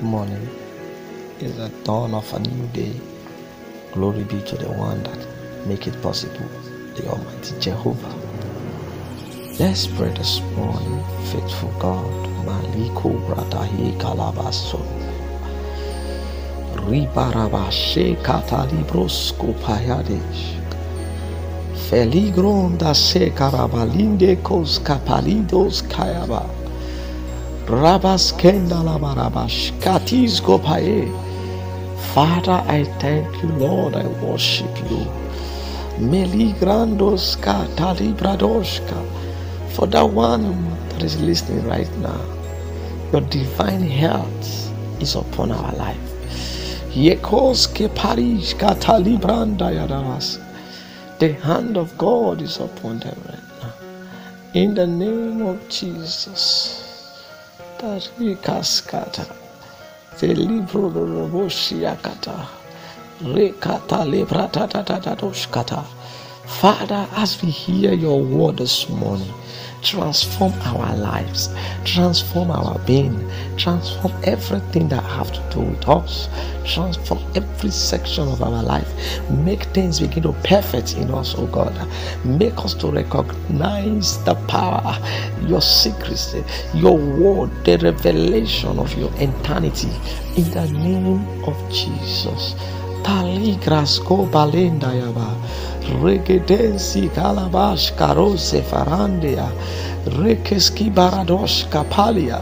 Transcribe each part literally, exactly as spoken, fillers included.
morning is the dawn of a new day. Glory be to the one that make it possible, the Almighty Jehovah. Let's pray this morning, faithful God. Maliko bratahi kalabaso. Ribarabashe katalibrosko payadesh. Feligronda se karabalinde kos kapalidos kayaba. Rabas kendalabarabash katis gopaye. Father, I thank you, Lord. I worship you. Meligrandos katalibradoshka. For that one that is listening right now, your divine health is upon our life. Yekos keparish katalibranda yadamas. The hand of God is upon them right now. In the name of Jesus. Tarikaskata. The libro de Roboshiakata. Rekata lebratatatatatoshkata. Father, as we hear your word this morning, transform our lives, transform our being, transform everything that have to do with us, transform every section of our life. Make things begin to perfect in us, oh God. Make us to recognize the power, your secrets, your word, the revelation of your eternity in the name of Jesus. Taligrasko balenda yaba. Regedensi kalabash karose farandia. Rekeski baradosh kapalia.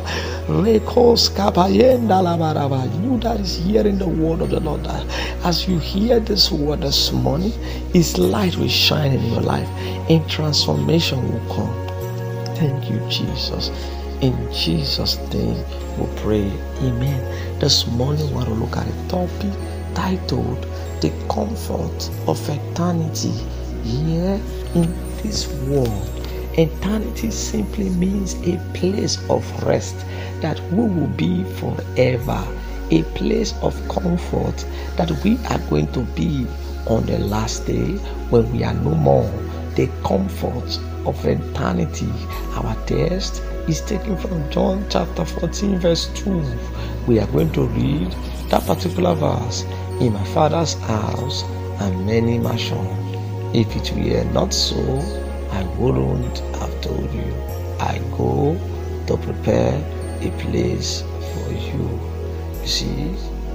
Rekos kapayenda labaraba. You that is hearing the word of the Lord, as you hear this word this morning, His light will shine in your life and transformation will come. Thank you, Jesus. In Jesus' name we pray. Amen. This morning we want to look at a topic titled The Comfort of Eternity here in this world. Eternity simply means a place of rest that we will be forever, a place of comfort that we are going to be on the last day when we are no more. The comfort of eternity. Our text is taken from John chapter fourteen verse two. We are going to read that particular verse. In my Father's house are many mansions. If it were not so, I wouldn't have told you. I go to prepare a place for you. You see,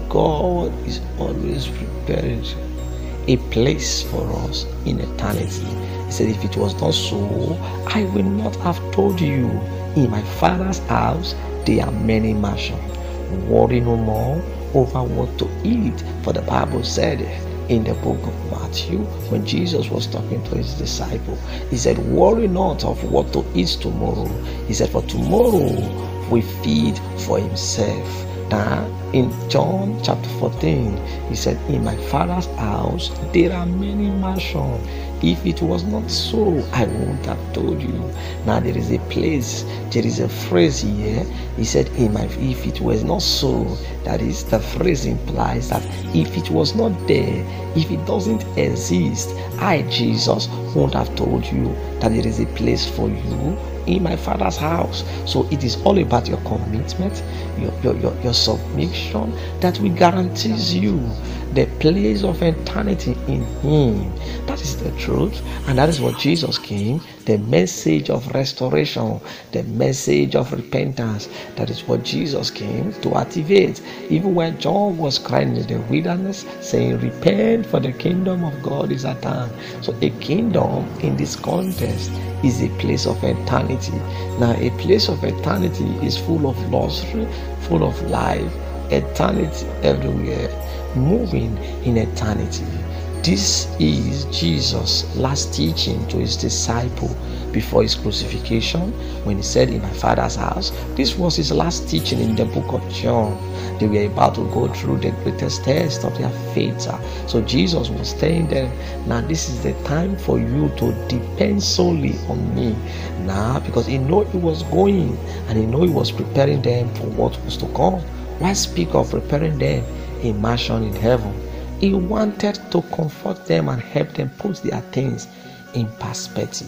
God is always preparing a place for us in eternity. He said, if it was not so, I will not have told you. In my Father's house there are many mansions. Worry no more over what to eat, for the Bible said in the book of Matthew, when Jesus was talking to his disciple, he said, worry not of what to eat tomorrow. He said, for tomorrow will feed for himself. Now in John chapter fourteen, he said, in my Father's house there are many mansions. If it was not so, I wouldn't have told you. Now there is a place, there is a phrase here. He said, in my, if it was not so, that is, the phrase implies that if it was not there, if it doesn't exist, I, Jesus, won't have told you that there is a place for you in my Father's house. So it is all about your commitment, your, your, your, your submission, that will guarantees you the place of eternity in Him. That is the truth, and that is what Jesus came, the message of restoration, the message of repentance. That is what Jesus came to activate. Even when John was crying in the wilderness, saying, repent, for the kingdom of God is at hand. So a kingdom in this context is a place of eternity. Now a place of eternity is full of luxury, full of life, eternity everywhere, moving in eternity. This is Jesus' last teaching to his disciple before his crucifixion, when he said, in my Father's house. This was his last teaching in the book of John. They were about to go through the greatest test of their faith. So Jesus was telling them, now this is the time for you to depend solely on me. Now, because he knew he was going, and he knew he was preparing them for what was to come. Why speak of preparing them a mansion in heaven? He wanted to comfort them and help them put their things in perspective.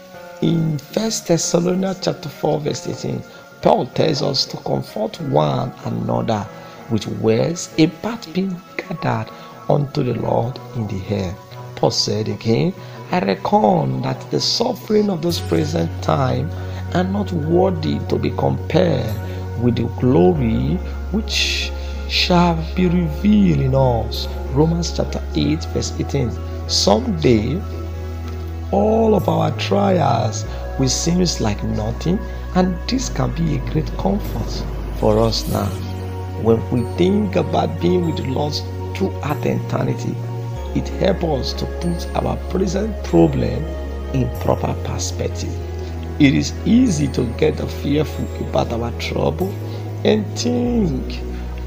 In First Thessalonians chapter four verse eighteen, Paul tells us to comfort one another with words about being gathered unto the Lord in the air. Paul said again, I reckon that the suffering of this present time are not worthy to be compared with the glory which shall be revealed in us. Romans chapter eight verse eighteen. Someday all of our trials will seem like nothing, and this can be a great comfort for us now. When we think about being with the Lord throughout eternity, it helps us to put our present problem in proper perspective. It is easy to get fearful about our trouble and think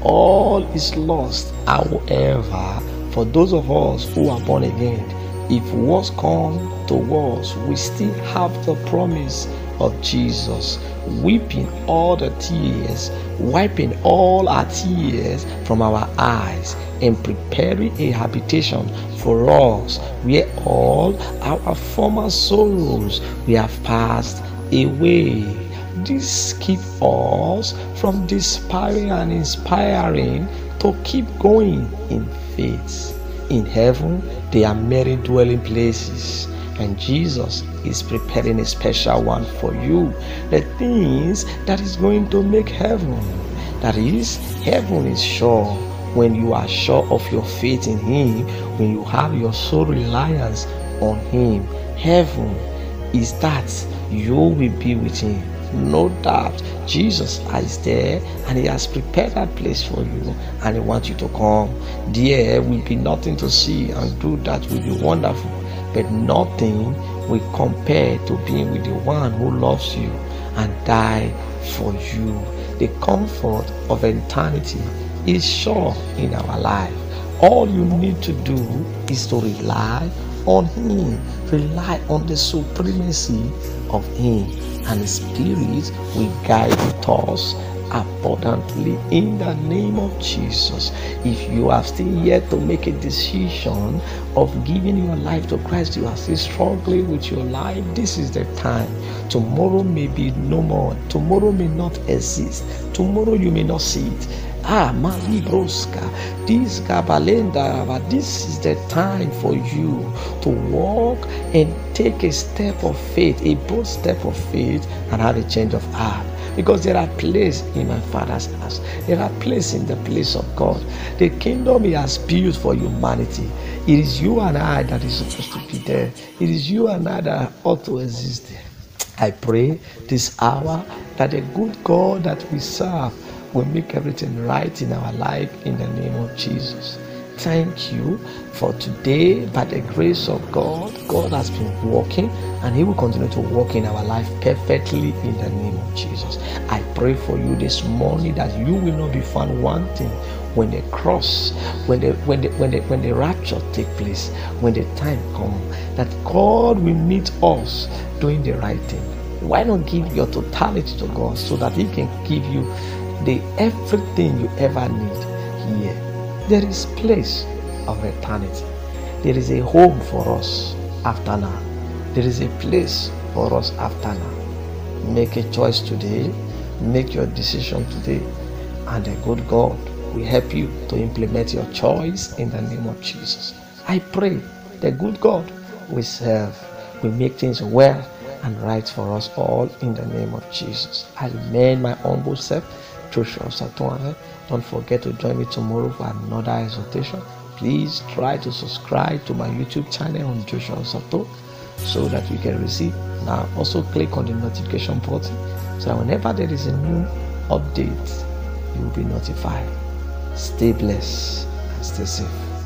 all is lost. However, for those of us who are born again, if worse come to worse, we still have the promise of Jesus, weeping all the tears, wiping all our tears from our eyes, and preparing a habitation for us where all our former sorrows we have passed away. This keeps us from despairing and inspiring to keep going in faith. In heaven, there are many dwelling places, and Jesus is preparing a special one for you. The things that is going to make heaven. That is, heaven is sure when you are sure of your faith in Him, when you have your sole reliance on Him. Heaven is that you will be with Him. No doubt, Jesus is there, and He has prepared that place for you, and He wants you to come. There will be nothing to see and do that will be wonderful, but nothing will compare to being with the one who loves you and died for you. The comfort of eternity is sure in our life. All you need to do is to rely on Him, rely on the supremacy of Him, and His Spirit will guide us abundantly in the name of Jesus. If you are still yet to make a decision of giving your life to Christ, you are still struggling with your life, this is the time. Tomorrow may be no more. Tomorrow may not exist. Tomorrow you may not see it. Ah, Malibroska, this Gabalenda, but this is the time for you to walk and take a step of faith, a bold step of faith, and have a change of heart. Because there are places in my Father's house. There are places in the place of God. The kingdom He has built for humanity. It is you and I that is supposed to be there. It is you and I that ought to exist there. I pray this hour that the good God that we serve will make everything right in our life in the name of Jesus. Thank you for today. By the grace of God, God has been working, and He will continue to work in our life perfectly in the name of Jesus. I pray for you this morning that you will not be found wanting when the cross, when the when the when the when the rapture take place, when the time comes, that God will meet us doing the right thing. Why not give your totality to God so that He can give you the everything you ever need here? There is place of eternity. There is a home for us after now. There is a place for us after now. Make a choice today. Make your decision today, and the good God will help you to implement your choice in the name of Jesus. I pray the good God we serve will make things well and right for us all in the name of Jesus. I remain my humble self, Joshua Osatoare. Don't forget to join me tomorrow for another exhortation. Please try to subscribe to my YouTube channel on Joshua Osato so that you can receive. Now also click on the notification button so that whenever there is a new update, you will be notified. Stay blessed and stay safe.